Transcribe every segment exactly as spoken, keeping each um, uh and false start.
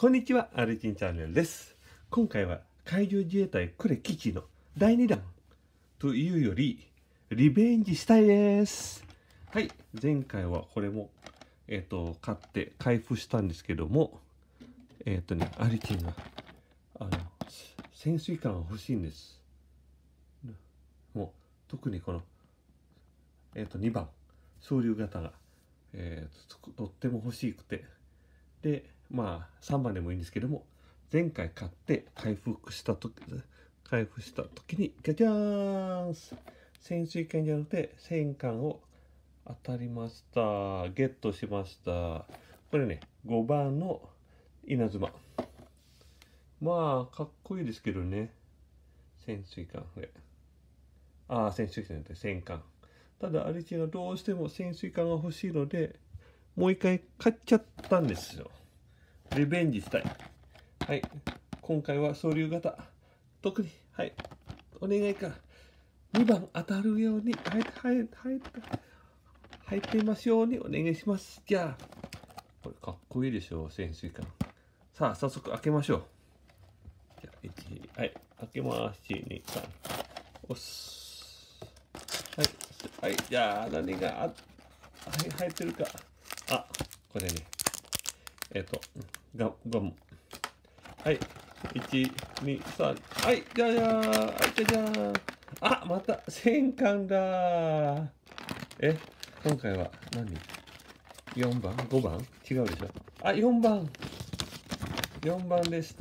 こんにちは、アルチンチャンネルです。今回は海上自衛隊呉基地のだいにだんというよりリベンジしたいです。はい、前回はこれもえっ、ー、と買って開封したんですけども、えっ、ー、とねアルチンがあの潜水艦が欲しいんです。もう特にこのえっ、ー、とにばん総流型が、えー、と, とっても欲しくて、でまあさんばんでもいいんですけども、前回買って開封した時開封した時にガチャーン、潜水艦じゃなくて戦艦を当たりました。ゲットしました。これねごばんの稲妻、まあかっこいいですけどね。潜水艦これああ潜水艦じゃなくて戦艦。ただアリチがどうしても潜水艦が欲しいのでもう一回買っちゃったんですよ。リベンジしたい。はい、今回は総流型、特にはいお願いからにばん当たるように入って入って入って入っていますようにお願いします。じゃあこれかっこいいでしょう、潜水艦。さあ早速開けましょう。じゃあいち、はい開けます。いち、に、さん押す。はいはい、じゃあ何があ、はい、入ってるか。あ、これねえっ、ー、とガガム、はい、いち、に、さん、はい、じゃじゃーん、はい、じゃじゃーん。あ、また、戦艦だー。え、今回は何 ?よん 番 ?ご 番違うでしょ。あ、よんばん。よんばんでした。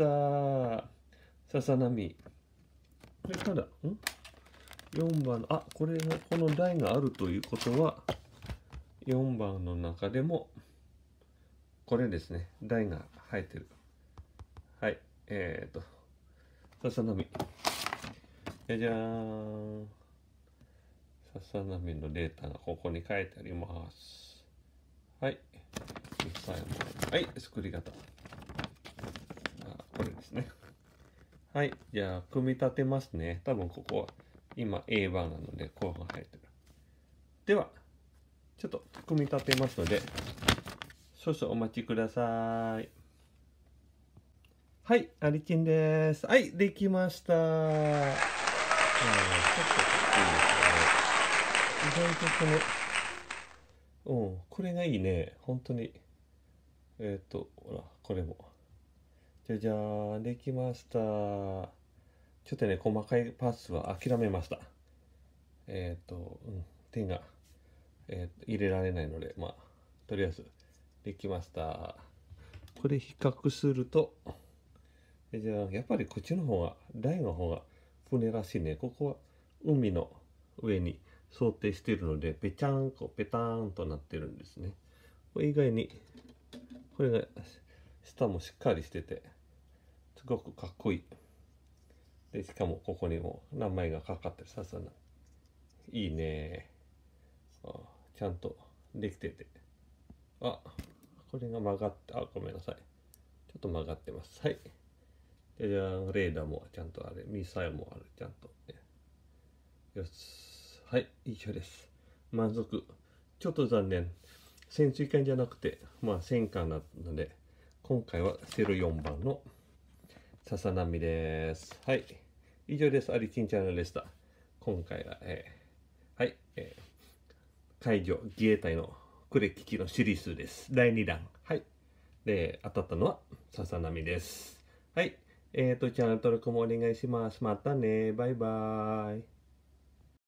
ささなみ。これただ、ん ?よん 番、あ、これが、この台があるということは、よんばんの中でも、これですね、台が入ってる。はい、えーと、ささなみ。じゃじゃーん。ささなみのデータがここに書いてあります。はい。はい、作り方。あ、これですね。はい。じゃあ、組み立てますね。多分ここは今 エーワン なので、こうが入ってる。では、ちょっと組み立てますので、少々お待ちください。はい、アリチンです。はい、できました。うん、ちょっとかっこいいですよね。意外とこの、うん、これがいいね。本当に。えっ、ー、と、ほら、これも。じゃじゃーん、できました。ちょっとね、細かいパーツは諦めました。えっ、ー、と、うん、手が、えー、入れられないので、まあ、とりあえず、できました。これ比較すると、じゃあ、やっぱりこっちの方が、台の方が船らしいね。ここは海の上に想定しているので、ぺちゃんこ、ぺたーんとなってるんですね。これ以外に、これが、下もしっかりしてて、すごくかっこいい。で、しかもここにも名前がかかってる。ささな。いいね。あ、ちゃんとできてて。あ、これが曲がって、あ、ごめんなさい。ちょっと曲がってます。はい。じゃじゃーん、レーダーもちゃんとあれ、ミサイルもある、ちゃんと、ね。よし。はい、以上です。満足。ちょっと残念。潜水艦じゃなくて、まあ戦艦なので、今回はゼロよんばんのささなみです。はい。以上です。アリチンチャンネルでした。今回は、えー、はい、えー、海上自衛隊の呉基地のシリーズです。だいにだん。はい。で、当たったのはささなみです。はい。えっ、ー、と、チャンネル登録もお願いします。またね。バイバーイ。